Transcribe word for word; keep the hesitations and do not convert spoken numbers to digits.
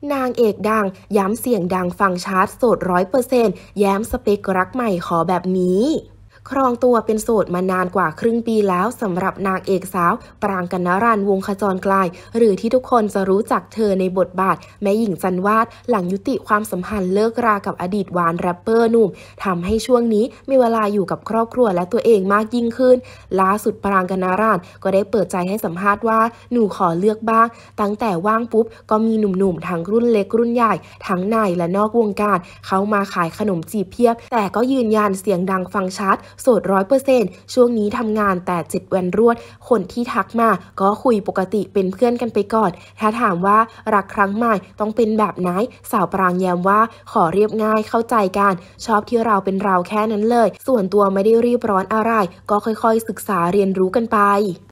นางเอกดังย้ำเสียงดังฟังชัดโสดร้อยเปอร์เซ็นต์แย้มสเปครักใหม่ขอแบบนี้ครองตัวเป็นโสดมานานกว่าครึ่งปีแล้วสำหรับนางเอกสาวปรางกนรันวงศ์ขจรไกลหรือที่ทุกคนจะรู้จักเธอในบทบาทแม่หญิงจันวาดหลังยุติความสัมพันธ์เลิกรากับอดีตหวานแรปเปอร์หนุ่มทำให้ช่วงนี้มีเวลาอยู่กับครอบครัวและตัวเองมากยิ่งขึ้นล่าสุดปรางกนรันก็ได้เปิดใจให้สัมภาษณ์ว่าหนูขอเลือกบ้างตั้งแต่ว่างปุ๊บก็มีหนุ่มๆทั้งรุ่นเล็กรุ่นใหญ่ทั้งในและนอกวงการเข้ามาขายขนมจีบเพียบแต่ก็ยืนยันเสียงดังฟังชัดโสดร้อยเปอร์เซ็นต์ช่วงนี้ทำงานแต่เจ็ดวันรวดคนที่ทักมาก็คุยปกติเป็นเพื่อนกันไปก่อนถ้าถามว่ารักครั้งใหม่ต้องเป็นแบบไหนสาวปรางแย้มว่าขอเรียบง่ายเข้าใจกันชอบที่เราเป็นเราแค่นั้นเลยส่วนตัวไม่ได้รีบร้อนอะไรก็ค่อยๆศึกษาเรียนรู้กันไป